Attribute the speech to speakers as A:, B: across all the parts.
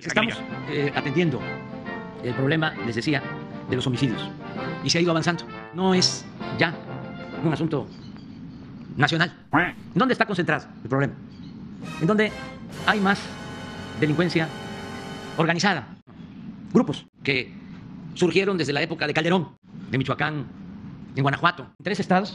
A: Estamos atendiendo el problema, les decía, de los homicidios. Y se ha ido avanzando. No es ya un asunto nacional. ¿Dónde está concentrado el problema? En donde hay más delincuencia organizada. Grupos que surgieron desde la época de Calderón, de Michoacán, en Guanajuato. En 3 estados,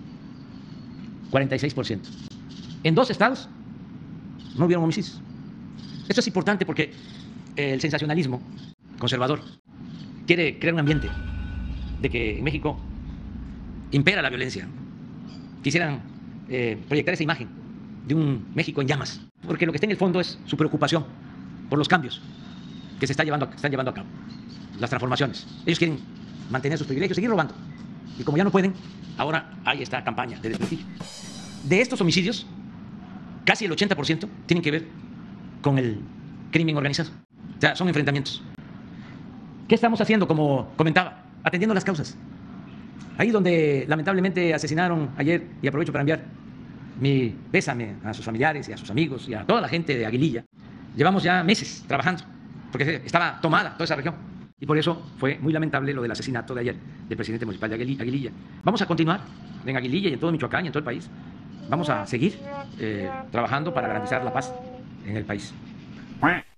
A: 46%. En 2 estados, no hubieron homicidios. Esto es importante porque el sensacionalismo conservador quiere crear un ambiente de que en México impera la violencia. Quisieran proyectar esa imagen de un México en llamas, porque lo que está en el fondo es su preocupación por los cambios que están llevando a cabo, las transformaciones. Ellos quieren mantener sus privilegios, seguir robando. Y como ya no pueden, ahora hay esta campaña de desprestigio. De estos homicidios, casi el 80% tienen que ver con el crimen organizado. O sea, son enfrentamientos. ¿Qué estamos haciendo? Como comentaba, atendiendo las causas. Ahí donde lamentablemente asesinaron ayer, y aprovecho para enviar mi pésame a sus familiares y a sus amigos y a toda la gente de Aguililla. Llevamos ya meses trabajando, porque estaba tomada toda esa región. Y por eso fue muy lamentable lo del asesinato de ayer del presidente municipal de Aguililla. Vamos a continuar en Aguililla y en todo Michoacán y en todo el país. Vamos a seguir trabajando para garantizar la paz en el país.